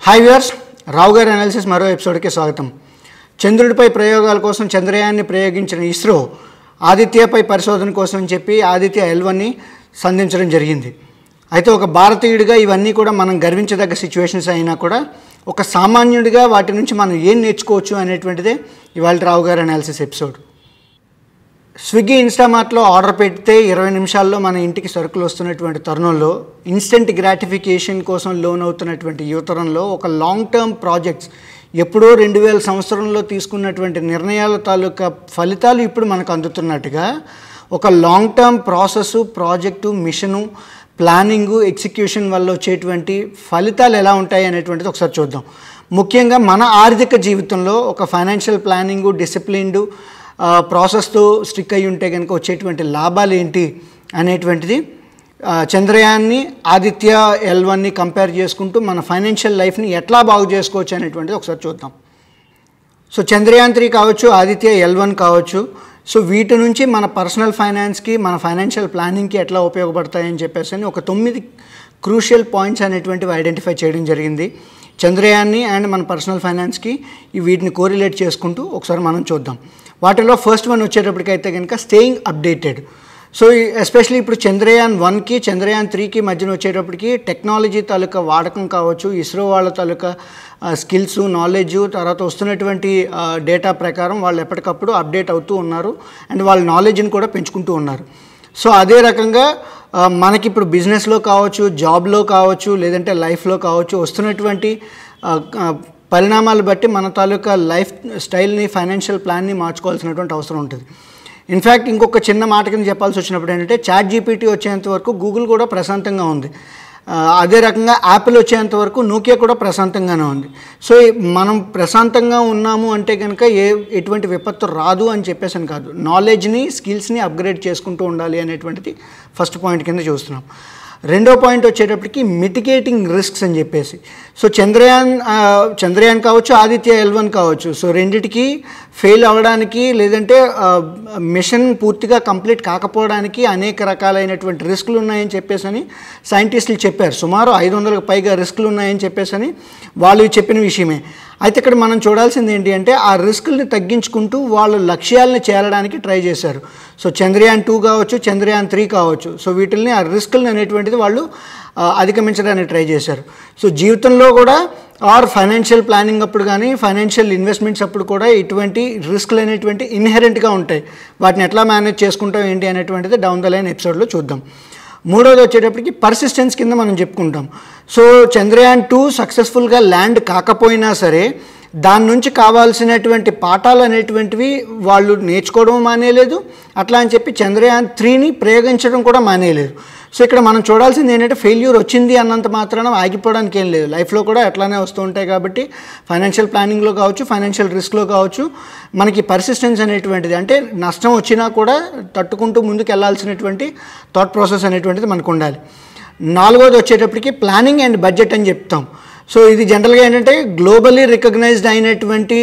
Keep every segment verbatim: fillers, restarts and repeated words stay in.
Hi viewers, రావు గారి analysis మరో ఎపిసోడ్కి స్వాగతం. చంద్రుడిపై ప్రయోగాల కోసం చంద్రయాన్ని ప్రయోగించిన ఇస్రో ఆదిత్యపై పరిశోధన కోసం అని చెప్పి ఆదిత్య ఎల్ వన్ని సంధించడం జరిగింది. అయితే ఒక భారతీయుడిగా ఇవన్నీ కూడా మనం గర్వించదగ్గ సిచ్యువేషన్స్ అయినా కూడా ఒక సామాన్యుడిగా వాటి నుంచి మనం ఏం నేర్చుకోవచ్చు అనేటువంటిదే ఇవాళ రావు గారి అనాలిసిస్ ఎపిసోడ్. స్విగ్గీ ఇన్స్టామార్ట్లో ఆర్డర్ పెడితే ఇరవై నిమిషాల్లో మన ఇంటికి సరుకులు వస్తున్నటువంటి తరుణంలో ఇన్స్టెంట్ గ్రాటిఫికేషన్ కోసం లోన్ అవుతున్నటువంటి యువతరంలో ఒక లాంగ్ టర్మ్ ప్రాజెక్ట్స్ ఎప్పుడో రెండు వేల సంవత్సరంలో తీసుకున్నటువంటి నిర్ణయాల తాలూకా ఫలితాలు ఇప్పుడు మనకు అందుతున్నట్టుగా ఒక long term process, project, mission, planning, execution వల్ల వచ్చేటువంటి ఫలితాలు ఎలా ఉంటాయి అనేటువంటిది ఒకసారి చూద్దాం. ముఖ్యంగా మన ఆర్థిక జీవితంలో ఒక ఫైనాన్షియల్ ప్లానింగు, డిసిప్లిన్డ్ ప్రాసెస్తో స్టిక్ అయి ఉంటే కనుక వచ్చేటువంటి లాభాలు ఏంటి అనేటువంటిది చంద్రయాన్ని ఆదిత్య ఎల్ వన్ని కంపేర్ చేసుకుంటూ మన ఫైనాన్షియల్ లైఫ్ని ఎట్లా బాగు చేసుకోవచ్చు అనేటువంటిది ఒకసారి చూద్దాం. సో చంద్రయాన్ త్రీ కావచ్చు, ఆదిత్య ఎల్ వన్ కావచ్చు, సో వీటి నుంచి మన పర్సనల్ ఫైనాన్స్కి, మన ఫైనాన్షియల్ ప్లానింగ్కి ఎట్లా ఉపయోగపడతాయని చెప్పేసి అని ఒక తొమ్మిది క్రూషియల్ పాయింట్స్ అనేటువంటివి ఐడెంటిఫై చేయడం జరిగింది. చంద్రయాన్ని అండ్ మన పర్సనల్ ఫైనాన్స్కి వీటిని కోరిలేట్ చేసుకుంటూ ఒకసారి మనం చూద్దాం. వాటిలో ఫస్ట్ వన్ వచ్చేటప్పటికైతే కనుక స్టేయింగ్ అప్డేటెడ్. సో ఎస్పెషలీ ఇప్పుడు చంద్రయాన్ వన్కి చంద్రయాన్ త్రీకి మధ్యన వచ్చేటప్పటికి టెక్నాలజీ తాలూకా వాడకం కావచ్చు, ఇస్రో వాళ్ళ తాలూకా స్కిల్స్, నాలెడ్జ్, తర్వాత వస్తున్నటువంటి డేటా ప్రకారం వాళ్ళు ఎప్పటికప్పుడు అప్డేట్ అవుతూ ఉన్నారు అండ్ వాళ్ళ నాలెడ్జ్ని కూడా పెంచుకుంటూ ఉన్నారు. సో అదే రకంగా మనకి ఇప్పుడు బిజినెస్లో కావచ్చు, జాబ్లో కావచ్చు, లేదంటే లైఫ్లో కావచ్చు వస్తున్నటువంటి పరిణామాలు బట్టి మన తాలూకా లైఫ్ స్టైల్ని, ఫైనాన్షియల్ ప్లాన్ని మార్చుకోవాల్సినటువంటి అవసరం ఉంటుంది. ఇన్ఫ్యాక్ట్ ఇంకొక చిన్న మాట కింద చెప్పాల్సి వచ్చినప్పుడు ఏంటంటే చాట్ జీపీటీ వచ్చేంత వరకు గూగుల్ కూడా ప్రశాంతంగా ఉంది. అదే రకంగా యాపిల్ వచ్చేంత వరకు నోకియా కూడా ప్రశాంతంగానే ఉంది. సో మనం ప్రశాంతంగా ఉన్నాము అంటే కనుక ఏ ఎటువంటి విపత్తు రాదు అని చెప్పేసి అని కాదు, నాలెడ్జ్ని, స్కిల్స్ని అప్గ్రేడ్ చేసుకుంటూ ఉండాలి అనేటువంటిది ఫస్ట్ పాయింట్ కింద చూస్తున్నాం. రెండో పాయింట్ వచ్చేటప్పటికి మిటిగేటింగ్ రిస్క్స్ అని చెప్పేసి. సో చంద్రయాన్ చంద్రయాన్ కావచ్చు, ఆదిత్య ఎల్ వన్ కావచ్చు, సో రెండిటికి ఫెయిల్ అవ్వడానికి లేదంటే మిషన్ పూర్తిగా కంప్లీట్ కాకపోవడానికి అనేక రకాలైనటువంటి రిస్కులు ఉన్నాయని చెప్పేసి అని సైంటిస్టులు చెప్పారు. సుమారు ఐదు వందలకు పైగా రిస్కులు ఉన్నాయని చెప్పేసి అని వాళ్ళు చెప్పిన విషయమే. అయితే ఇక్కడ మనం చూడాల్సింది ఏంటి అంటే ఆ రిస్కుల్ని తగ్గించుకుంటూ వాళ్ళు లక్ష్యాలను చేరడానికి ట్రై చేశారు. సో చంద్రయాన్ టూ కావచ్చు, చంద్రయాన్ త్రీ కావచ్చు, సో వీటిల్ని ఆ రిస్కుల్ని అనేటువంటిది వాళ్ళు అధిగమించడానికి ట్రై చేశారు. సో జీవితంలో కూడా ఆర్ ఫైనాన్షియల్ ప్లానింగ్ అప్పుడు కానీ, ఫైనాన్షియల్ ఇన్వెస్ట్మెంట్స్ అప్పుడు కూడా ఇటువంటి రిస్క్లు అనేటువంటి ఇన్హెరెంట్గా ఉంటాయి. వాటిని ఎట్లా మేనేజ్ చేసుకుంటాం ఏంటి అనేటువంటిది డౌన్ ద లైన్ ఎపిసోడ్లో చూద్దాం. మూడోది వచ్చేటప్పటికి పర్సిస్టెన్స్ కింద మనం చెప్పుకుంటాం. సో చంద్రయాన్ టూ సక్సెస్ఫుల్గా ల్యాండ్ కాకపోయినా సరే దాని నుంచి కావాల్సినటువంటి పాఠాలు అనేటువంటివి వాళ్ళు నేర్చుకోవడం మానేయలేదు, అట్లా అని చెప్పి చంద్రయాన్ త్రీని ప్రయోగించడం కూడా మానేయలేదు. సో ఇక్కడ మనం చూడాల్సింది ఏంటంటే ఫెయిల్యూర్ వచ్చింది అన్నంత మాత్రాన ఆగిపోవడానికి ఏం లేదు. లైఫ్లో కూడా అట్లానే వస్తూ ఉంటాయి కాబట్టి ఫైనాన్షియల్ ప్లానింగ్లో కావచ్చు, ఫైనాన్షియల్ రిస్క్లో కావచ్చు మనకి పర్సిస్టెన్స్ అనేటువంటిది, అంటే నష్టం వచ్చినా కూడా తట్టుకుంటూ ముందుకు వెళ్ళాల్సినటువంటి థాట్ ప్రాసెస్ అనేటువంటిది మనకు ఉండాలి. నాలుగోది వచ్చేటప్పటికి ప్లానింగ్ అండ్ బడ్జెట్ అని చెప్తాం. సో ఇది జనరల్గా ఏంటంటే గ్లోబలీ రికగ్నైజ్డ్ అయినటువంటి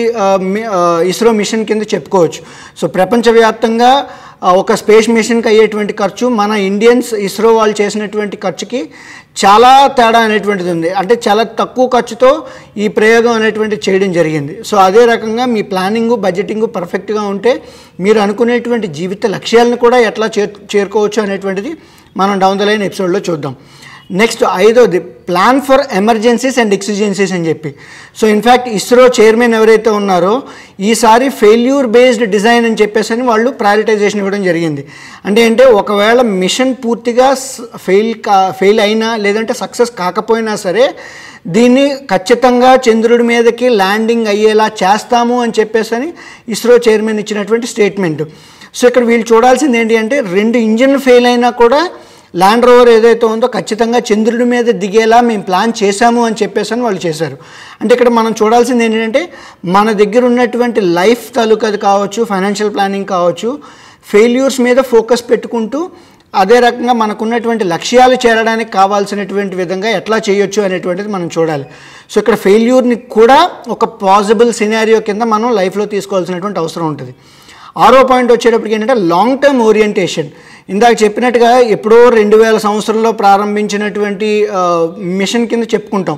ఇస్రో మిషన్ కింద చెప్పుకోవచ్చు. సో ప్రపంచవ్యాప్తంగా ఒక స్పేస్ మిషన్కి అయ్యేటువంటి ఖర్చు మన ఇండియన్స్ ఇస్రో వాళ్ళు చేసినటువంటి ఖర్చుకి చాలా తేడా అనేటువంటిది ఉంది. అంటే చాలా తక్కువ ఖర్చుతో ఈ ప్రయోగం అనేటువంటిది చేయడం జరిగింది. సో అదే రకంగా మీ ప్లానింగు, బడ్జెటింగు పర్ఫెక్ట్గా ఉంటే మీరు అనుకునేటువంటి జీవిత లక్ష్యాలను కూడా ఎట్లా చేర్ చేరుకోవచ్చు అనేటువంటిది మనం డౌన్ ద లైన్ ఎపిసోడ్లో చూద్దాం. నెక్స్ట్ ఐదోది plan for emergencies and exigencies అని చెప్పి. సో ఇన్ఫ్యాక్ట్ ఇస్రో చైర్మన్ ఎవరైతే ఉన్నారో ఈసారి ఫెయిల్యూర్ బేస్డ్ డిజైన్ అని చెప్పేసి అని వాళ్ళు ప్రయారిటైజేషన్ ఇవ్వడం జరిగింది. అంటే అంటే ఒకవేళ మిషన్ పూర్తిగా ఫెయిల్ కా ఫెయిల్ అయినా లేదంటే సక్సెస్ కాకపోయినా సరే దీన్ని ఖచ్చితంగా చంద్రుడి మీదకి ల్యాండింగ్ అయ్యేలా చేస్తాము అని చెప్పేసి అని ఇస్రో చైర్మన్ ఇచ్చినటువంటి స్టేట్మెంట్. సో ఇక్కడ వీళ్ళు చూడాల్సింది ఏంటి అంటే రెండు ఇంజిన్లు ఫెయిల్ అయినా కూడా ల్యాండ్ రోవర్ ఏదైతే ఉందో ఖచ్చితంగా చంద్రుడి మీద దిగేలా మేము ప్లాన్ చేశాము అని చెప్పేసి అని వాళ్ళు చేశారు. అంటే ఇక్కడ మనం చూడాల్సింది ఏంటంటే మన దగ్గర ఉన్నటువంటి లైఫ్ తాలూకాది కావచ్చు, ఫైనాన్షియల్ ప్లానింగ్ కావచ్చు, ఫెయిల్యూర్స్ మీద ఫోకస్ పెట్టుకుంటూ అదే రకంగా మనకున్నటువంటి లక్ష్యాలు చేరడానికి కావాల్సినటువంటి విధంగా ఎట్లా చేయొచ్చు అనేటువంటిది మనం చూడాలి. సో ఇక్కడ ఫెయిల్యూర్ని కూడా ఒక పాసిబుల్ సినారియో కింద మనం లైఫ్లో తీసుకోవాల్సినటువంటి అవసరం ఉంటుంది. ఆరో పాయింట్ వచ్చేటప్పటికి ఏంటంటే లాంగ్ టర్మ్ ఓరియంటేషన్. ఇందాక చెప్పినట్టుగా ఎప్పుడో రెండు వేల సంవత్సరంలో ప్రారంభించినటువంటి మిషన్ కింద చెప్పుకుంటాం.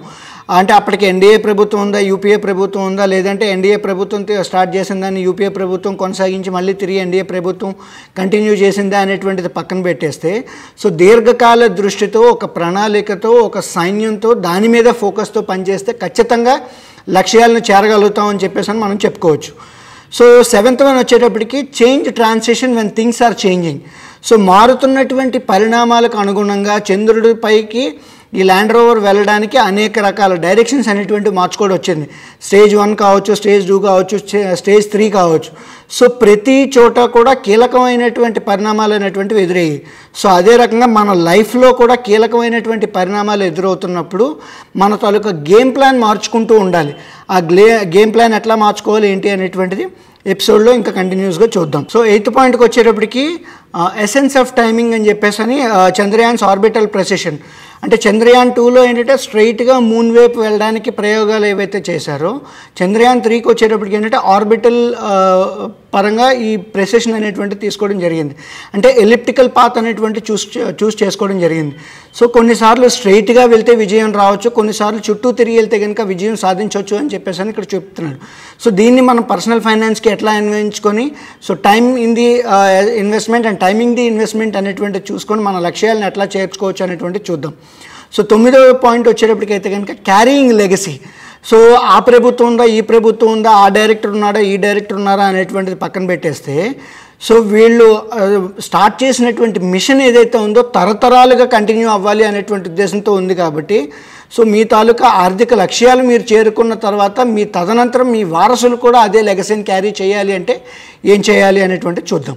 అంటే అప్పటికి ఎన్డీఏ ప్రభుత్వం ఉందా, యూపీఏ ప్రభుత్వం ఉందా, లేదంటే ఎన్డీఏ ప్రభుత్వం స్టార్ట్ చేసిందని యూపీఏ ప్రభుత్వం కొనసాగించి మళ్ళీ తిరిగి ఎన్డీఏ ప్రభుత్వం కంటిన్యూ చేసిందా అనేటువంటిది పక్కన పెట్టేస్తే, సో దీర్ఘకాల దృష్టితో ఒక ప్రణాళికతో ఒక సైన్యంతో దాని మీద ఫోకస్తో పనిచేస్తే ఖచ్చితంగా లక్ష్యాలను చేరగలుగుతామని చెప్పేసి అని మనం చెప్పుకోవచ్చు. సో సెవెంత్ వన్ వచ్చేటప్పటికి change transition when things are changing. So మారుతున్నటువంటి పరిణామాలకు అనుగుణంగా చంద్రుడిపైకి ఈ ల్యాండ్ రోవర్ వెళ్ళడానికి అనేక రకాల డైరెక్షన్స్ అనేటువంటివి మార్చుకోవడం వచ్చింది. స్టేజ్ వన్ కావచ్చు, స్టేజ్ టూ కావచ్చు, స్టేజ్ త్రీ కావచ్చు. సో ప్రతి చోట కూడా కీలకమైనటువంటి పరిణామాలు అనేటువంటివి ఎదురయ్యాయి. సో అదే రకంగా మన లైఫ్లో కూడా కీలకమైనటువంటి పరిణామాలు ఎదురవుతున్నప్పుడు మన తాలూకా గేమ్ ప్లాన్ మార్చుకుంటూ ఉండాలి. ఆ గ్లే గేమ్ ప్లాన్ ఎట్లా మార్చుకోవాలి ఏంటి అనేటువంటిది ఎపిసోడ్లో ఇంకా కంటిన్యూస్గా చూద్దాం. సో ఎయిత్ పాయింట్కి వచ్చేటప్పటికి ఎసెన్స్ ఆఫ్ టైమింగ్ అని చెప్పేసి అని చంద్రయాన్స్ ఆర్బిటల్ ప్రెసిషన్. అంటే చంద్రయాన్ టూలో ఏంటంటే స్ట్రైట్గా మూన్ వైపు వెళ్ళడానికి ప్రయోగాలు ఏవైతే చేశారో, చంద్రయాన్ త్రీకి వచ్చేటప్పటికి ఏంటంటే ఆర్బిటల్ పరంగా ఈ ప్రెసిషన్ అనేటువంటి తీసుకోవడం జరిగింది. అంటే ఎలిప్టికల్ పాత్ అనేటువంటి చూస్ చూస్ చేసుకోవడం జరిగింది. సో కొన్నిసార్లు స్ట్రైట్గా వెళ్తే విజయం రావచ్చు, కొన్నిసార్లు చుట్టూ తిరిగి వెళ్తే కనుక విజయం సాధించవచ్చు అని చెప్పేసి అని ఇక్కడ చెప్తున్నాడు. సో దీన్ని మనం పర్సనల్ ఫైనాన్స్కి ఎట్లా అన్వయించుకొని, so time in the investment and timing the investment అనేటువంటి చూసుకొని మన లక్ష్యాలను ఎట్లా చేర్చుకోవచ్చు అనేటువంటి చూద్దాం. సో తొమ్మిదవ పాయింట్ వచ్చేటప్పటికైతే కనుక క్యారీయింగ్ లెగసీ. సో ఆ ప్రభుత్వం ఉందా, ఈ ప్రభుత్వం ఉందా, ఆ డైరెక్టర్ ఉన్నాడా, ఈ డైరెక్టర్ ఉన్నారా అనేటువంటిది పక్కన పెట్టేస్తే, సో వీళ్ళు స్టార్ట్ చేసినటువంటి మిషన్ ఏదైతే ఉందో తరతరాలుగా కంటిన్యూ అవ్వాలి అనేటువంటి ఉద్దేశంతో ఉంది. కాబట్టి సో మీ తాలూకా ఆర్థిక లక్ష్యాలు మీరు చేరుకున్న తర్వాత మీ తదనంతరం మీ వారసులు కూడా అదే లెగసీని క్యారీ చేయాలి అంటే ఏం చేయాలి అనేటువంటి చూద్దాం.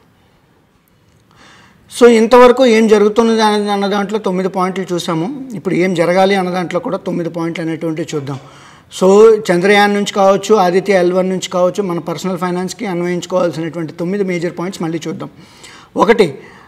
సో ఇంతవరకు ఏం జరుగుతున్నది అనే అన్న దాంట్లో తొమ్మిది పాయింట్లు చూసాము. ఇప్పుడు ఏం జరగాలి అన్న దాంట్లో కూడా తొమ్మిది పాయింట్లు అనేటువంటివి చూద్దాం. సో చంద్రయాన్ నుంచి కావచ్చు, ఆదిత్య ఎల్ వన్ నుంచి కావచ్చు, మన పర్సనల్ ఫైనాన్స్కి అన్వయించుకోవాల్సినటువంటి తొమ్మిది మేజర్ పాయింట్స్ మళ్ళీ చూద్దాం. ఒకటి,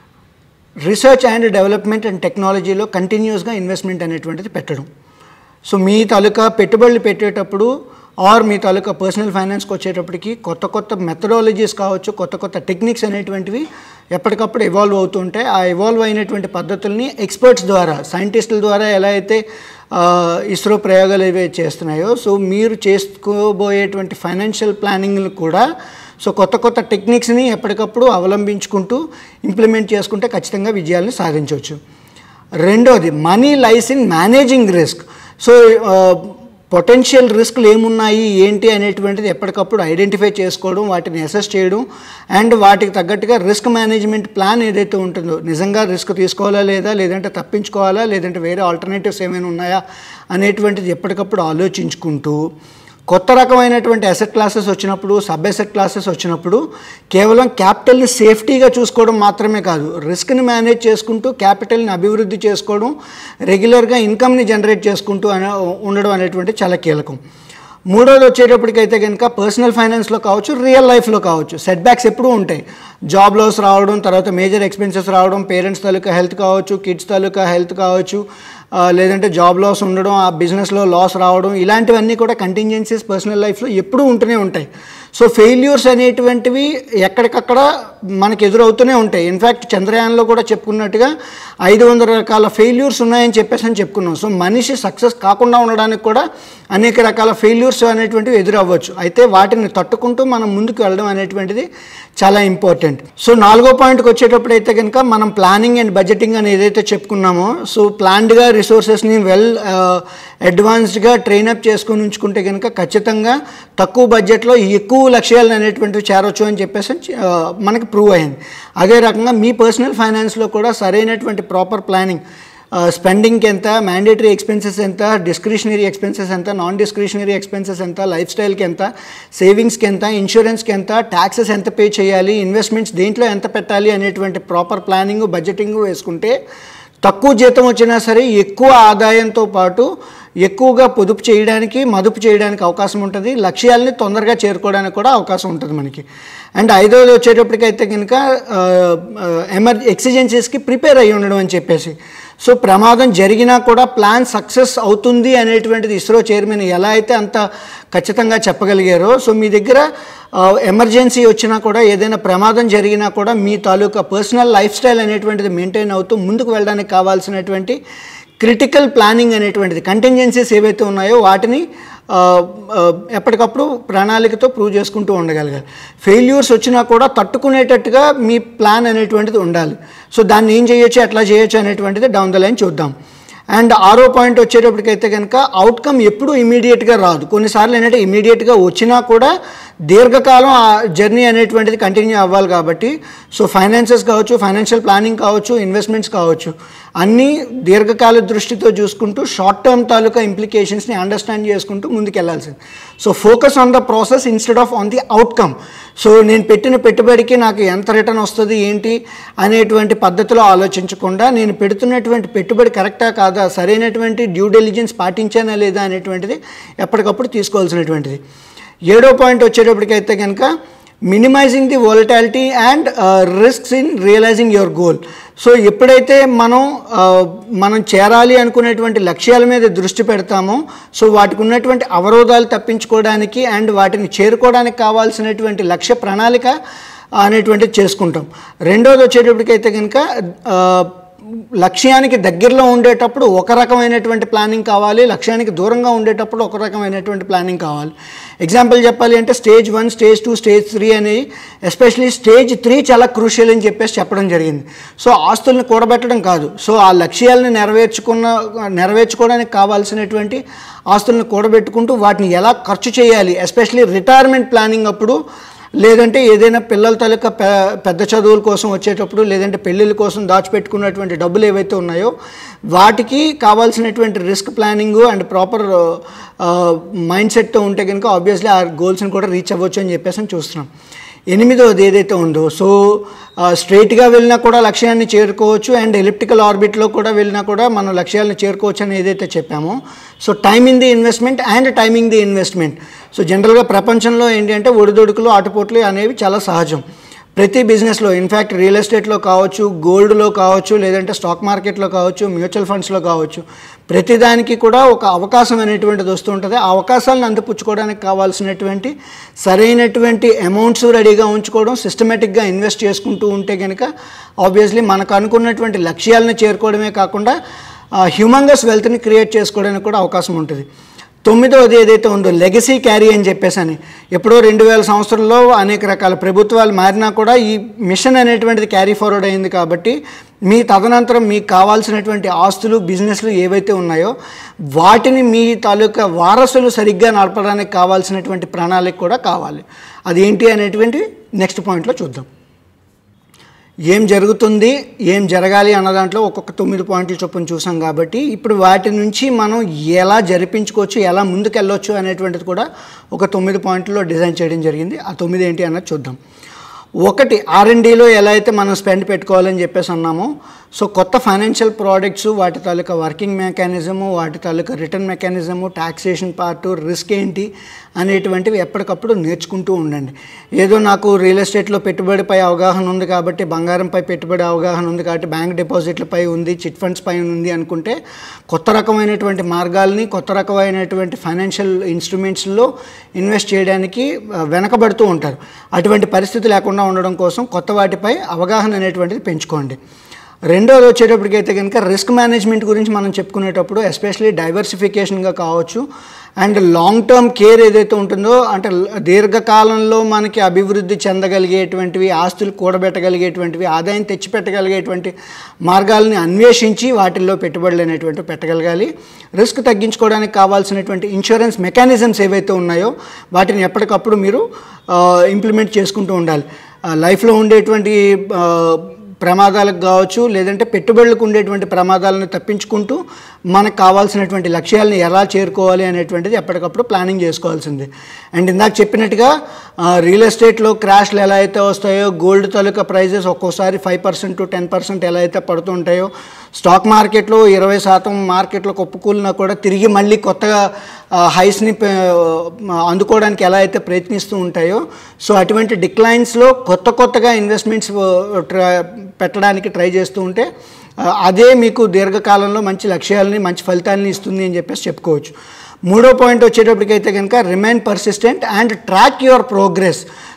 రీసెర్చ్ అండ్ డెవలప్మెంట్ అండ్ టెక్నాలజీలో కంటిన్యూస్గా ఇన్వెస్ట్మెంట్ అనేటువంటిది పెట్టడం. సో మీ తాలూకా పెట్టుబడులు పెట్టేటప్పుడు ఆర్ మీ తాలూకా పర్సనల్ ఫైనాన్స్కి వచ్చేటప్పటికి కొత్త కొత్త మెథడాలజీస్ కావచ్చు, కొత్త కొత్త టెక్నిక్స్ అనేటువంటివి ఎప్పటికప్పుడు ఎవాల్వ్ అవుతూ ఉంటాయి. ఆ ఎవాల్వ్ అయినటువంటి పద్ధతుల్ని ఎక్స్పర్ట్స్ ద్వారా, సైంటిస్టుల ద్వారా ఎలా అయితే ఇస్రో ప్రయోగాలు ఏవే చేస్తున్నాయో, సో మీరు చేసుకోబోయేటువంటి ఫైనాన్షియల్ ప్లానింగ్లు కూడా సో కొత్త కొత్త టెక్నిక్స్ని ఎప్పటికప్పుడు అవలంబించుకుంటూ ఇంప్లిమెంట్ చేసుకుంటే ఖచ్చితంగా విజయాలను సాధించవచ్చు. రెండోది, money lies in managing risk. So potential రిస్క్లు ఏమున్నాయి ఏంటి అనేటువంటిది ఎప్పటికప్పుడు ఐడెంటిఫై చేసుకోవడం, వాటిని అసెస్ చేయడం అండ్ వాటికి తగ్గట్టుగా రిస్క్ మేనేజ్మెంట్ ప్లాన్ ఏదైతే ఉంటుందో, నిజంగా రిస్క్ తీసుకోవాలా లేదా, లేదంటే తప్పించుకోవాలా, లేదంటే వేరే ఆల్టర్నేటివ్స్ ఏమైనా ఉన్నాయా అనేటువంటిది ఎప్పటికప్పుడు ఆలోచించుకుంటూ, కొత్త రకమైనటువంటి అసెట్ క్లాసెస్ వచ్చినప్పుడు, సబ్ అసెట్ క్లాసెస్ వచ్చినప్పుడు కేవలం క్యాపిటల్ని సేఫ్టీగా చూసుకోవడం మాత్రమే కాదు, రిస్క్ని మేనేజ్ చేసుకుంటూ క్యాపిటల్ని అభివృద్ధి చేసుకోవడం, రెగ్యులర్గా ఇన్కమ్ని జనరేట్ చేసుకుంటూ అనే ఉండడం అనేటువంటి చాలా కీలకం. మూడోది వచ్చేటప్పటికైతే కనుక పర్సనల్ ఫైనాన్స్లో కావచ్చు, రియల్ లైఫ్లో కావచ్చు, సెట్ బ్యాక్స్ ఎప్పుడూ ఉంటాయి. జాబ్ లాస్ రావడం, తర్వాత మేజర్ ఎక్స్పెన్సెస్ రావడం, పేరెంట్స్ తాలూకా హెల్త్ కావచ్చు, కిడ్స్ తాలూకా హెల్త్ కావచ్చు, లేదంటే జాబ్ లాస్ ఉండడం, ఆ బిజినెస్లో లాస్ రావడం, ఇలాంటివన్నీ కూడా కంటింజెన్సీస్ పర్సనల్ లైఫ్లో ఎప్పుడూ ఉంటూనే ఉంటాయి. సో ఫెయిల్యూర్స్ అనేటువంటివి ఎక్కడికక్కడ మనకు ఎదురవుతూనే ఉంటాయి. ఇన్ఫ్యాక్ట్ చంద్రయాన్లో కూడా చెప్పుకున్నట్టుగా ఐదు వందల రకాల ఫెయిల్యూర్స్ ఉన్నాయని చెప్పేసి అని చెప్పుకున్నాం. సో మనిషి సక్సెస్ కాకుండా ఉండడానికి కూడా అనేక రకాల ఫెయిల్యూర్స్ అనేటువంటివి ఎదురవ్వచ్చు. అయితే వాటిని తట్టుకుంటూ మనం ముందుకు వెళ్ళడం అనేటువంటిది చాలా ఇంపార్టెంట్. సో నాలుగో పాయింట్కి వచ్చేటప్పుడు అయితే కనుక మనం ప్లానింగ్ అండ్ బడ్జెటింగ్ అని ఏదైతే చెప్పుకున్నామో, సో ప్లాన్డ్గా రిసోర్సెస్ని వెల్ అడ్వాన్స్డ్గా ట్రైనప్ చేసుకొని ఉంచుకుంటే కనుక ఖచ్చితంగా తక్కువ బడ్జెట్లో ఎక్కువ లక్ష్యాలు అనేటువంటివి చేరవచ్చు అని చెప్పేసి మనకి ప్రూవ్ అయింది. అదే రకంగా మీ పర్సనల్ ఫైనాన్స్లో కూడా సరైనటువంటి ప్రాపర్ ప్లానింగ్, స్పెండింగ్కి ఎంత, మ్యాండేటరీ ఎక్స్పెన్సెస్ ఎంత, డిస్క్రిషనరీ ఎక్స్పెన్సెస్ ఎంత, నాన్ డిస్క్రిషనరీ ఎక్స్పెన్సెస్ ఎంత, లైఫ్ స్టైల్కి ఎంత, సేవింగ్స్కి ఎంత, ఇన్సూరెన్స్కి ఎంత, ట్యాక్సెస్ ఎంత పే చేయాలి, ఇన్వెస్ట్మెంట్స్ దేంట్లో ఎంత పెట్టాలి అనేటువంటి ప్రాపర్ ప్లానింగ్, బడ్జెటింగ్ వేసుకుంటే తక్కువ జీతం వచ్చినా సరే ఎక్కువ ఆదాయంతో పాటు ఎక్కువగా పొదుపు చేయడానికి, మదుపు చేయడానికి అవకాశం ఉంటుంది. లక్ష్యాలని తొందరగా చేరుకోవడానికి కూడా అవకాశం ఉంటుంది మనకి. అండ్ ఐదవది వచ్చేటప్పటికైతే కనుక ఎమర్ ఎక్సిజెన్సీస్కి ప్రిపేర్ అయ్యి ఉండడం అని చెప్పేసి, సో ప్రమాదం జరిగినా కూడా ప్లాన్ సక్సెస్ అవుతుంది అనేటువంటిది ఇస్రో చైర్మన్ ఎలా అయితే అంత ఖచ్చితంగా చెప్పగలిగారో, సో మీ దగ్గర ఎమర్జెన్సీ వచ్చినా కూడా, ఏదైనా ప్రమాదం జరిగినా కూడా మీ తాలూకా పర్సనల్ లైఫ్ స్టైల్ అనేటువంటిది మెయింటైన్ అవుతూ ముందుకు వెళ్ళడానికి కావాల్సినటువంటి క్రిటికల్ ప్లానింగ్ అనేటువంటిది, కంటింజెన్సీస్ ఏవైతే ఉన్నాయో వాటిని ఎప్పటికప్పుడు ప్రణాళికతో ప్రూవ్ చేసుకుంటూ ఉండగలగాలి. ఫెయిల్యూర్స్ వచ్చినా కూడా తట్టుకునేటట్టుగా మీ ప్లాన్ అనేటువంటిది ఉండాలి. సో దాన్ని ఏం చేయొచ్చు, ఎట్లా చేయొచ్చు అనేటువంటిది డౌన్ ద లైన్ చూద్దాం. అండ్ ఆరో పాయింట్ వచ్చేటప్పటికైతే కనుక అవుట్కమ్ ఎప్పుడూ ఇమీడియట్గా రాదు. కొన్నిసార్లు ఏంటంటే ఇమీడియట్గా వచ్చినా కూడా దీర్ఘకాలం ఆ జర్నీ అనేటువంటిది కంటిన్యూ అవ్వాలి. కాబట్టి సో ఫైనాన్సెస్ కావచ్చు, ఫైనాన్షియల్ ప్లానింగ్ కావచ్చు, ఇన్వెస్ట్మెంట్స్ కావచ్చు, అన్నీ దీర్ఘకాల దృష్టితో చూసుకుంటూ షార్ట్ టర్మ్ తాలూకా ఇంప్లికేషన్స్ని అండర్స్టాండ్ చేసుకుంటూ ముందుకెళ్లాల్సింది. So focus on the process instead of on the outcome. So నేను పెట్టిన పెట్టుబడికి నాకు ఎంత రిటర్న్ వస్తుంది ఏంటి అనేటువంటి పద్ధతిలో ఆలోచించకుండా నేను పెడుతున్నటువంటి పెట్టుబడి కరెక్టా కాదా, సరైనటువంటి డ్యూ డెలిజెన్స్ పాటించానా లేదా అనేటువంటిది ఎప్పటికప్పుడు తీసుకోవాల్సినటువంటిది. ఏడో పాయింట్ వచ్చేటప్పటికైతే కనుక minimising the volatility and risks in realising your goal. So ఎప్పుడైతే మనం మనం చేరాలి అనుకునేటువంటి లక్ష్యాల మీద దృష్టి పెడతామో సో వాటికి ఉన్నటువంటి అవరోధాలు తప్పించుకోవడానికి అండ్ వాటిని చేరుకోవడానికి కావాల్సినటువంటి లక్ష్య ప్రణాళిక అనేటువంటిది చేసుకుంటాం. రెండోది వచ్చేటప్పటికైతే కనుక లక్ష్యానికి దగ్గరలో ఉండేటప్పుడు ఒక రకమైనటువంటి ప్లానింగ్ కావాలి, లక్ష్యానికి దూరంగా ఉండేటప్పుడు ఒక రకమైనటువంటి ప్లానింగ్ కావాలి. ఎగ్జాంపుల్ చెప్పాలి అంటే stage one, stage two, stage three అనేవి, ఎస్పెషలీ స్టేజ్ త్రీ చాలా క్రూషియల్ అని చెప్పేసి చెప్పడం జరిగింది. సో ఆస్తుల్ని కూడబెట్టడం కాదు, సో ఆ లక్ష్యాలను నెరవేర్చుకున్న నెరవేర్చుకోవడానికి కావాల్సినటువంటి ఆస్తులను కూడబెట్టుకుంటూ వాటిని ఎలా ఖర్చు చేయాలి, ఎస్పెషలీ రిటైర్మెంట్ ప్లానింగ్ అప్పుడు, లేదంటే ఏదైనా పిల్లల తాలూకా పె పెద్ద చదువుల కోసం వచ్చేటప్పుడు, లేదంటే పెళ్ళిళ్ళ కోసం దాచిపెట్టుకున్నటువంటి డబ్బులు ఏవైతే ఉన్నాయో వాటికి కావాల్సినటువంటి risk planning and proper mind సెట్తో ఉంటే కనుక ఆబ్వియస్లీ ఆ గోల్స్ని కూడా రీచ్ అవ్వచ్చు అని చెప్పేసి చూస్తున్నాం. ఎనిమిదోది ఏదైతే ఉందో సో స్ట్రైట్గా వెళ్ళినా కూడా లక్ష్యాన్ని చేరుకోవచ్చు అండ్ ఎలిప్టికల్ ఆర్బిట్లో కూడా వెళ్ళినా కూడా మనం లక్ష్యాలను చేరుకోవచ్చు అని ఏదైతే చెప్పామో so timing the investment and timing the investment. So జనరల్గా ప్రపంచంలో ఏంటి అంటే ఒడిదొడుకులు ఆటుపోట్లు అనేవి చాలా సహజం ప్రతి బిజినెస్లో. ఇన్ఫ్యాక్ట్ రియల్ ఎస్టేట్లో కావచ్చు, గోల్డ్లో కావచ్చు, లేదంటే స్టాక్ మార్కెట్లో కావచ్చు, మ్యూచువల్ ఫండ్స్లో కావచ్చు, ప్రతిదానికి కూడా ఒక అవకాశం అనేటువంటిది వస్తూ ఉంటుంది. ఆ అవకాశాలను అందిపుచ్చుకోవడానికి కావాల్సినటువంటి సరైనటువంటి అమౌంట్స్ రెడీగా ఉంచుకోవడం, సిస్టమేటిక్గా ఇన్వెస్ట్ చేసుకుంటూ ఉంటే కనుక ఆబ్వియస్లీ మనకు అనుకున్నటువంటి లక్ష్యాలను చేరుకోవడమే కాకుండా హ్యూమంగస్ వెల్త్ని క్రియేట్ చేసుకోవడానికి కూడా అవకాశం ఉంటుంది. తొమ్మిదవది ఏదైతే ఉందో లెగసీ క్యారీ అని చెప్పేసి అని, ఎప్పుడో రెండు వేల సంవత్సరంలో అనేక రకాల ప్రభుత్వాలు మారినా కూడా ఈ మిషన్ అనేటువంటిది క్యారీ ఫార్వర్డ్ అయింది. కాబట్టి మీ తదనంతరం మీకు కావాల్సినటువంటి ఆస్తులు, బిజినెస్లు ఏవైతే ఉన్నాయో వాటిని మీ తాలూకా వారసులు సరిగ్గా నడపడానికి కావాల్సినటువంటి ప్రణాళిక కూడా కావాలి. అదేంటి అనేటువంటి నెక్స్ట్ పాయింట్లో చూద్దాం. ఏం జరుగుతుంది, ఏం జరగాలి అన్న దాంట్లో ఒక్కొక్క తొమ్మిది పాయింట్లు చొప్పున చూసాం. కాబట్టి ఇప్పుడు వాటి నుంచి మనం ఎలా జరిపించుకోవచ్చు, ఎలా ముందుకు వెళ్ళొచ్చు అనేటువంటిది కూడా ఒక తొమ్మిది పాయింట్లో డిజైన్ చేయడం జరిగింది. ఆ తొమ్మిది ఏంటి అన్నది చూద్దాం. ఒకటి, ఆర్ అండ్ డీలో ఎలా అయితే మనం స్పెండ్ పెట్టుకోవాలని చెప్పేసి అన్నామో సో కొత్త ఫైనాన్షియల్ ప్రోడక్ట్స్, వాటి తాలూకా వర్కింగ్ మెకానిజము, వాటి తాలూకా return mechanism, taxation part, risk ఏంటి అనేటువంటివి ఎప్పటికప్పుడు నేర్చుకుంటూ ఉండండి. ఏదో నాకు రియల్ ఎస్టేట్లో పెట్టుబడిపై అవగాహన ఉంది కాబట్టి, బంగారంపై పెట్టుబడి అవగాహన ఉంది కాబట్టి, బ్యాంక్ డిపాజిట్లపై ఉంది, చిట్ ఫండ్స్ పై ఉంది అనుకుంటే కొత్త రకమైనటువంటి మార్గాల్ని, కొత్త రకమైనటువంటి ఫైనాన్షియల్ ఇన్స్ట్రుమెంట్స్లో ఇన్వెస్ట్ చేయడానికి వెనకబడుతూ ఉంటారు. అటువంటి పరిస్థితి లేకుండా ఉండడం కోసం కొత్త వాటిపై అవగాహన అనేటువంటిది పెంచుకోండి. రెండోది వచ్చేటప్పటికైతే కనుక రిస్క్ మేనేజ్మెంట్ గురించి మనం చెప్పుకునేటప్పుడు ఎస్పెషలీ డైవర్సిఫికేషన్గా కావచ్చు అండ్ లాంగ్ టర్మ్ కేర్ ఏదైతే ఉంటుందో, అంటే దీర్ఘకాలంలో మనకి అభివృద్ధి చెందగలిగేటువంటివి, ఆస్తులు కూడబెట్టగలిగేటువంటివి, ఆదాయం తెచ్చిపెట్టగలిగేటువంటి మార్గాలని అన్వేషించి వాటిల్లో పెట్టుబడులు అనేటువంటివి పెట్టగలగాలి. రిస్క్ తగ్గించుకోవడానికి కావాల్సినటువంటి ఇన్సూరెన్స్ మెకానిజమ్స్ ఏవైతే ఉన్నాయో వాటిని ఎప్పటికప్పుడు మీరు ఇంప్లిమెంట్ చేసుకుంటూ ఉండాలి. లైఫ్లో ఉండేటువంటి ప్రమాదాలకు కావచ్చు, లేదంటే పెట్టుబడులకు ఉండేటువంటి ప్రమాదాలను తప్పించుకుంటూ మనకు కావాల్సినటువంటి లక్ష్యాలను ఎలా చేరుకోవాలి అనేటువంటిది ఎప్పటికప్పుడు ప్లానింగ్ చేసుకోవాల్సింది. అండ్ ఇందాక చెప్పినట్టుగా రియల్ ఎస్టేట్లో క్రాష్లు ఎలా అయితే వస్తాయో, గోల్డ్ తాలూకా ప్రైజెస్ ఒక్కోసారి five percent to ten percent ఎలా అయితే పడుతూ ఉంటాయో, స్టాక్ మార్కెట్లో ఇరవై శాతం మార్కెట్లో కుప్పకూలినా కూడా తిరిగి మళ్ళీ కొత్తగా హైస్ని అందుకోవడానికి ఎలా అయితే ప్రయత్నిస్తూ ఉంటాయో, సో అటువంటి డిక్లైన్స్లో కొత్త కొత్తగా ఇన్వెస్ట్మెంట్స్ పెట్టడానికి ట్రై చేస్తూ ఉంటే అదే మీకు దీర్ఘకాలంలో మంచి లక్ష్యాలని, మంచి ఫలితాలని ఇస్తుంది అని చెప్పేసి చెప్పుకోవచ్చు. మూడో పాయింట్ వచ్చేటప్పటికైతే కనుక remain persistent and track your progress.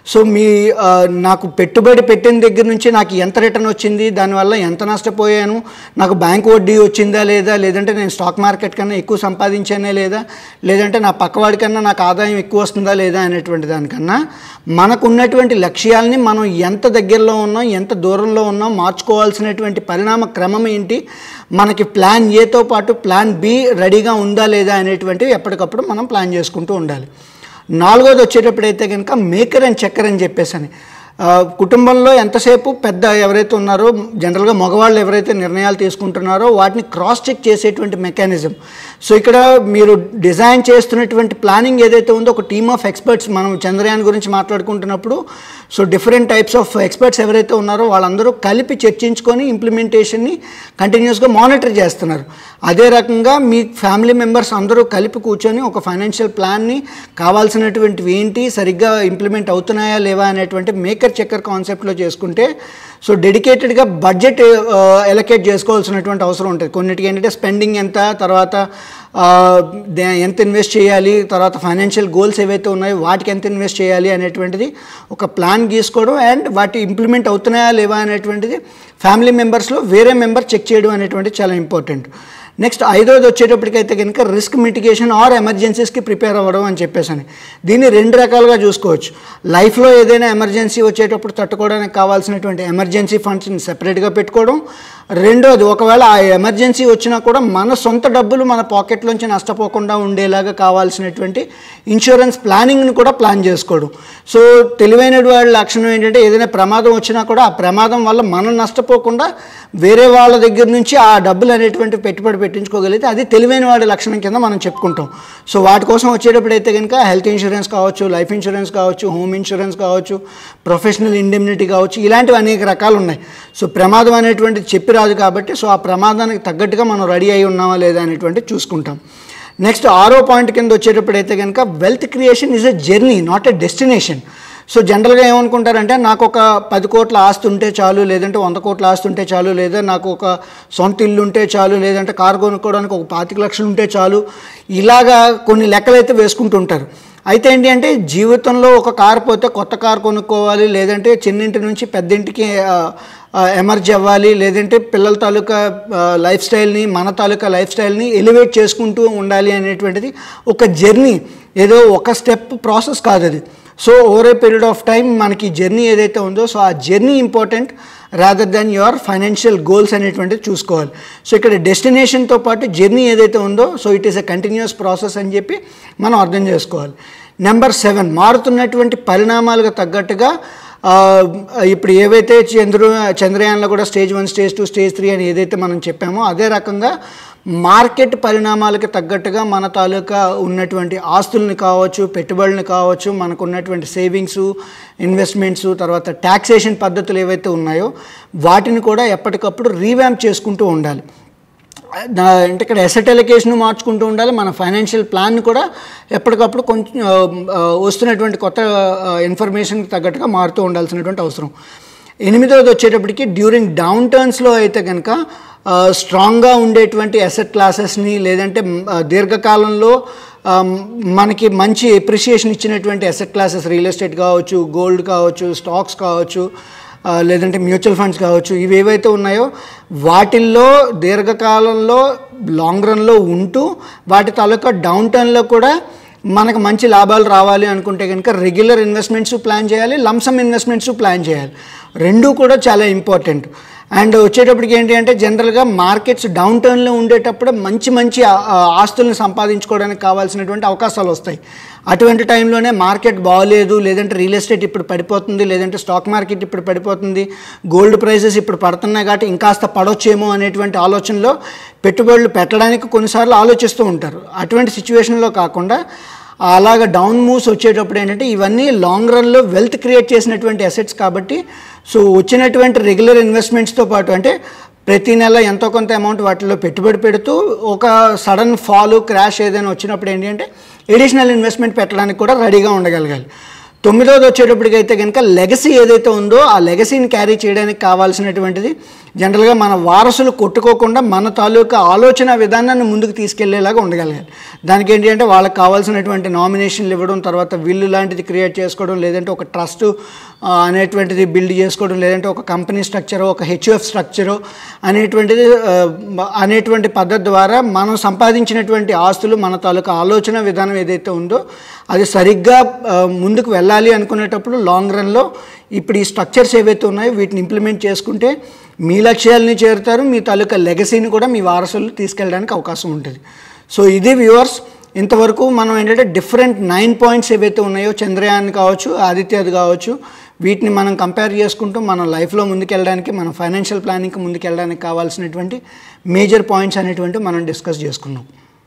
So మీ నాకు పెట్టుబడి పెట్టిన దగ్గర నుంచి నాకు ఎంత రిటర్న్ వచ్చింది, దానివల్ల ఎంత నష్టపోయాను, నాకు బ్యాంక్ వడ్డీ వచ్చిందా లేదా, లేదంటే నేను స్టాక్ మార్కెట్ కన్నా ఎక్కువ సంపాదించానే లేదా, లేదంటే నా పక్కవాడి కన్నా నాకు ఆదాయం ఎక్కువ వస్తుందా లేదా అనేటువంటి దానికన్నా మనకు ఉన్నటువంటి లక్ష్యాలని మనం ఎంత దగ్గరలో ఉన్నాం, ఎంత దూరంలో ఉన్నాం, మార్చుకోవాల్సినటువంటి పరిణామ క్రమం ఏంటి, మనకి ప్లాన్ ఏతో పాటు ప్లాన్ బి రెడీగా ఉందా లేదా అనేటువంటివి ఎప్పటికప్పుడు మనం ప్లాన్ చేసుకుంటూ ఉండాలి. నాలుగోది వచ్చేటప్పుడైతే కనుక మేకర్ అండ్ చెక్కర్ అని చెప్పేసి కుటుంబంలో ఎంతసేపు పెద్ద ఎవరైతే ఉన్నారో జనరల్గా మగవాళ్ళు ఎవరైతే నిర్ణయాలు తీసుకుంటున్నారో వాటిని క్రాస్ చెక్ చేసేటువంటి మెకానిజం. సో ఇక్కడ మీరు డిజైన్ చేస్తున్నటువంటి ప్లానింగ్ ఏదైతే ఉందో ఒక టీమ్ ఆఫ్ ఎక్స్పర్ట్స్, మనం చంద్రయాన్ గురించి మాట్లాడుకుంటున్నప్పుడు so different types of experts ఎవరైతే ఉన్నారో వాళ్ళందరూ కలిపి చర్చించుకొని ఇంప్లిమెంటేషన్ని కంటిన్యూస్గా మానిటర్ చేస్తున్నారు. అదే రకంగా మీ ఫ్యామిలీ మెంబర్స్ అందరూ కలిపి కూర్చొని ఒక ఫైనాన్షియల్ ప్లాన్ని కావాల్సినటువంటివి ఏంటి, సరిగ్గా ఇంప్లిమెంట్ అవుతున్నాయా లేవా అనేటువంటి మేకర్ చెక్కర్ కాన్సెప్ట్లో చేసుకుంటే సో డెడికేటెడ్గా బడ్జెట్ ఎలకేట్ చేసుకోవాల్సినటువంటి అవసరం ఉంటుంది. కొన్నిటికి ఏంటంటే స్పెండింగ్ ఎంత, తర్వాత ఎంత ఇన్వెస్ట్ చేయాలి, తర్వాత ఫైనాన్షియల్ గోల్స్ ఏవైతే ఉన్నాయో వాటికి ఎంత ఇన్వెస్ట్ చేయాలి అనేటువంటిది ఒక ప్లాన్ గీసుకోవడం అండ్ వాటి ఇంప్లిమెంట్ అవుతున్నాయా లేవా అనేటువంటిది ఫ్యామిలీ మెంబర్స్లో వేరే మెంబర్ చెక్ చేయడం అనేటువంటిది చాలా ఇంపార్టెంట్. నెక్స్ట్ ఐదోది వచ్చేటప్పటికైతే కనుక రిస్క్ మిటిగేషన్ ఆర్ ఎమర్జెన్సీస్కి ప్రిపేర్ అవ్వడం అని చెప్పేసి దీన్ని రెండు రకాలుగా చూసుకోవచ్చు. లైఫ్లో ఏదైనా ఎమర్జెన్సీ వచ్చేటప్పుడు తట్టుకోవడానికి కావాల్సినటువంటి ఎమర్జెన్సీ ఫండ్స్ని సెపరేట్గా పెట్టుకోవడం. రెండోది ఒకవేళ ఆ ఎమర్జెన్సీ వచ్చినా కూడా మన సొంత డబ్బులు మన పాకెట్లోంచి నష్టపోకుండా ఉండేలాగా కావాల్సినటువంటి ఇన్సూరెన్స్ ప్లానింగ్ని కూడా ప్లాన్ చేసుకోవడం. సో తెలివైన వాళ్ళ లక్షణం ఏంటంటే ఏదైనా ప్రమాదం వచ్చినా కూడా ఆ ప్రమాదం వల్ల మనం నష్టపోకుండా వేరే వాళ్ళ దగ్గర నుంచి ఆ డబ్బులు అనేటువంటి పెట్టుబడి పెట్టించుకోగలిగితే అది తెలివైన వాడి లక్షణం కింద మనం చెప్పుకుంటాం. సో వాటి కోసం వచ్చేటప్పుడు అయితే కనుక హెల్త్ ఇన్సూరెన్స్ కావచ్చు, లైఫ్ ఇన్సూరెన్స్ కావచ్చు, హోమ్ ఇన్సూరెన్స్ కావచ్చు, ప్రొఫెషనల్ ఇండెమ్నిటీ కావచ్చు, ఇలాంటివి అనేక రకాలు ఉన్నాయి. సో ప్రమాదం అనేటువంటిది చెప్పి రాదు కాబట్టి సో ఆ ప్రమాదానికి తగ్గట్టుగా మనం రెడీ అయి ఉన్నామా లేదా అనేటువంటిది చూసుకుంటాం. నెక్స్ట్ ఆరో పాయింట్ కింద వచ్చేటప్పుడు అయితే కనుక wealth creation is a journey not a destination. So జనరల్గా ఏమనుకుంటారంటే నాకు ఒక పది కోట్ల ఆస్తి ఉంటే చాలు, లేదంటే వంద కోట్ల ఆస్తి ఉంటే చాలు, లేదా నాకు ఒక సొంత ఇల్లు ఉంటే చాలు, లేదంటే కారు కొనుక్కోవడానికి ఒక పాతిక లక్షలు ఉంటే చాలు, ఇలాగా కొన్ని లెక్కలైతే వేసుకుంటుంటారు. అయితే ఏంటి అంటే జీవితంలో ఒక కారు పోతే కొత్త కారు కొనుక్కోవాలి, లేదంటే చిన్నింటి నుంచి పెద్దింటికి ఎమర్జ్ అవ్వాలి, లేదంటే పిల్లల తాలూకా లైఫ్ స్టైల్ని మన తాలూకా లైఫ్ స్టైల్ని ఎలివేట్ చేసుకుంటూ ఉండాలి అనేటువంటిది ఒక జర్నీ, ఏదో ఒక స్టెప్ ప్రాసెస్ కాదు అది. So over a period of time మనకి జర్నీ ఏదైతే ఉందో సో ఆ journey important rather than your financial goals అనేటువంటిది చూసుకోవాలి. సో ఇక్కడ డెస్టినేషన్తో పాటు జర్నీ ఏదైతే ఉందో so it is a continuous process అని చెప్పి మనం అర్థం చేసుకోవాలి. నెంబర్ సెవెన్, మారుతున్నటువంటి పరిణామాలకు తగ్గట్టుగా ఇప్పుడు ఏవైతే చంద్రు చంద్రయాన్లో కూడా stage one, stage two, stage three అని ఏదైతే మనం చెప్పామో అదే రకంగా మార్కెట్ పరిణామాలకు తగ్గట్టుగా మన తాలూకా ఉన్నటువంటి ఆస్తుల్ని కావచ్చు, పెట్టుబడులను కావచ్చు, మనకు ఉన్నటువంటి సేవింగ్సు, ఇన్వెస్ట్మెంట్స్, తర్వాత ట్యాక్సేషన్ పద్ధతులు ఏవైతే ఉన్నాయో వాటిని కూడా ఎప్పటికప్పుడు రీవ్యాంప్ చేసుకుంటూ ఉండాలి. అంటే ఇక్కడ ఎసెట్ అలొకేషన్ మార్చుకుంటూ ఉండాలి, మన ఫైనాన్షియల్ ప్లాన్ కూడా ఎప్పటికప్పుడు కొంచెం వస్తున్నటువంటి కొత్త ఇన్ఫర్మేషన్కి తగ్గట్టుగా మారుతూ ఉండాల్సినటువంటి అవసరం. ఎనిమిదవది వచ్చేటప్పటికి డ్యూరింగ్ డౌన్ టర్న్స్లో అయితే కనుక స్ట్రాంగ్గా ఉండేటువంటి అసెట్ క్లాసెస్ని, లేదంటే దీర్ఘకాలంలో మనకి మంచి ఎప్రిషియేషన్ ఇచ్చినటువంటి అసెట్ క్లాసెస్, రియల్ ఎస్టేట్ కావచ్చు, గోల్డ్ కావచ్చు, స్టాక్స్ కావచ్చు, లేదంటే మ్యూచువల్ ఫండ్స్ కావచ్చు, ఇవి ఏవైతే ఉన్నాయో వాటిల్లో దీర్ఘకాలంలో లాంగ్ రన్లో ఉంటూ వాటి తాలూకా డౌన్ టర్న్లో కూడా మనకు మంచి లాభాలు రావాలి అనుకుంటే కనుక రెగ్యులర్ ఇన్వెస్ట్మెంట్స్ ప్లాన్ చేయాలి, లంసమ్ ఇన్వెస్ట్మెంట్స్ ప్లాన్ చేయాలి. రెండూ కూడా చాలా ఇంపార్టెంట్. అండ్ వచ్చేటప్పటికి ఏంటి అంటే జనరల్గా మార్కెట్స్ డౌన్ టర్న్లో ఉండేటప్పుడు మంచి మంచి ఆస్తులను సంపాదించుకోవడానికి కావాల్సినటువంటి అవకాశాలు వస్తాయి. అటువంటి టైంలోనే మార్కెట్ బాగోలేదు, లేదంటే రియల్ ఎస్టేట్ ఇప్పుడు పడిపోతుంది, లేదంటే స్టాక్ మార్కెట్ ఇప్పుడు పడిపోతుంది, గోల్డ్ ప్రైసెస్ ఇప్పుడు పడుతున్నాయి కాబట్టి ఇంకాస్త పడొచ్చేమో అనేటువంటి ఆలోచనలో పెట్టుబడులు పెట్టడానికి కొన్నిసార్లు ఆలోచిస్తూ ఉంటారు. అటువంటి సిచ్యువేషన్లో కాకుండా అలాగ డౌన్ మూవ్స్ వచ్చేటప్పుడు ఏంటంటే ఇవన్నీ లాంగ్ రన్లో వెల్త్ క్రియేట్ చేసినటువంటి అసెట్స్ కాబట్టి సో వచ్చినటువంటి రెగ్యులర్ ఇన్వెస్ట్మెంట్స్తో పాటు అంటే ప్రతి నెల ఎంతో కొంత అమౌంట్ వాటిలో పెట్టుబడి పెడుతూ ఒక సడన్ ఫాల్, క్రాష్ ఏదైనా వచ్చినప్పుడు ఏంటి అంటే ఎడిషనల్ ఇన్వెస్ట్మెంట్ పెట్టడానికి కూడా రెడీగా ఉండగలగాలి. తొమ్మిదోది వచ్చేటప్పటికైతే కనుక లెగసీ ఏదైతే ఉందో ఆ లెగసీని క్యారీ చేయడానికి కావాల్సినటువంటిది జనరల్గా మన వారసులు కొట్టుకోకుండా మన తాలూకా ఆలోచన విధానాన్ని ముందుకు తీసుకెళ్లేలాగా ఉండగలగాలి. దానికి ఏంటి అంటే వాళ్ళకి కావాల్సినటువంటి నామినేషన్లు ఇవ్వడం, తర్వాత విల్లు లాంటిది క్రియేట్ చేసుకోవడం, లేదంటే ఒక ట్రస్ట్ అనేటువంటిది బిల్డ్ చేసుకోవడం, లేదంటే ఒక కంపెనీ స్ట్రక్చరో ఒక హెచ్యుఎఫ్ స్ట్రక్చరో అనేటువంటిది అనేటువంటి పద్ధతి ద్వారా మనం సంపాదించినటువంటి ఆస్తులు మన తాలూకా ఆలోచన విధానం ఏదైతే ఉందో అది సరిగ్గా ముందుకు వెళ్ళాలి అనుకునేటప్పుడు లాంగ్ రన్లో ఇప్పుడు ఈ స్ట్రక్చర్స్ ఏవైతే ఉన్నాయో వీటిని ఇంప్లిమెంట్ చేసుకుంటే మీ లక్ష్యాలని చేరుతారు, మీ తాలూకా లెగసీని కూడా మీ వారసులు తీసుకెళ్ళడానికి అవకాశం ఉంటుంది. సో ఇది వ్యూవర్స్, ఇంతవరకు మనం ఏంటంటే డిఫరెంట్ నైన్ పాయింట్స్ ఏవైతే ఉన్నాయో చంద్రయాన్ కావచ్చు, ఆదిత్యది కావచ్చు, వీటిని మనం కంపేర్ చేసుకుంటూ మన లైఫ్లో ముందుకెళ్ళడానికి, మన ఫైనాన్షియల్ ప్లానింగ్కి ముందుకెళ్ళడానికి కావాల్సినటువంటి మేజర్ పాయింట్స్ అనేటువంటివి మనం డిస్కస్ చేసుకున్నాం.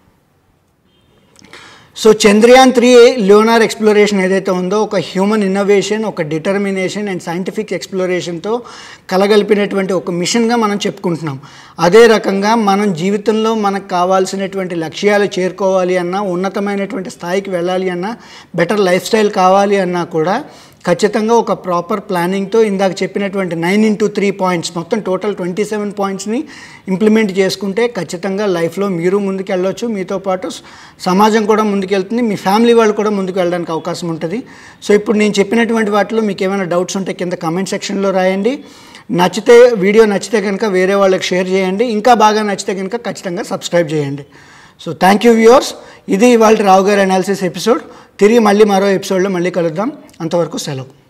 So Chandrayaan three lunar exploration ఏదైతే ఉందో ఒక హ్యూమన్ ఇన్నోవేషన్, ఒక డిటర్మినేషన్ అండ్ సైంటిఫిక్ ఎక్స్ప్లోరేషన్తో కలగలిపినటువంటి ఒక మిషన్గా మనం చెప్పుకుంటున్నాం. అదే రకంగా మనం జీవితంలో మనకు కావాల్సినటువంటి లక్ష్యాలు చేరుకోవాలి అన్నా, ఉన్నతమైనటువంటి స్థాయికి వెళ్ళాలి అన్నా, బెటర్ లైఫ్ స్టైల్ కావాలి అన్నా కూడా ఖచ్చితంగా ఒక ప్రాపర్ ప్లానింగ్తో ఇందాక చెప్పినటువంటి నైన్ ఇంటూ త్రీ పాయింట్స్ మొత్తం టోటల్ ట్వంటీ సెవెన్ పాయింట్స్ని ఇంప్లిమెంట్ చేసుకుంటే ఖచ్చితంగా లైఫ్లో మీరు ముందుకెళ్ళవచ్చు, మీతో పాటు సమాజం కూడా ముందుకెళ్తుంది, మీ ఫ్యామిలీ వాళ్ళు కూడా ముందుకు వెళ్ళడానికి అవకాశం ఉంటుంది. సో ఇప్పుడు నేను చెప్పినటువంటి వాటిలో మీకు ఏమైనా డౌట్స్ ఉంటే కింద కమెంట్ సెక్షన్లో రాయండి. నచ్చితే వీడియో నచ్చితే కనుక వేరే వాళ్ళకి షేర్ చేయండి, ఇంకా బాగా నచ్చితే కనుక ఖచ్చితంగా సబ్స్క్రైబ్ చేయండి. సో థ్యాంక్ యూ వ్యూవర్స్, ఇది ఇవాళ రావు గారి అనాలిసిస్ ఎపిసోడ్. తిరిగి మళ్ళీ మరో ఎపిసోడ్లో మళ్ళీ కలుద్దాం. అంతవరకు సెలవు.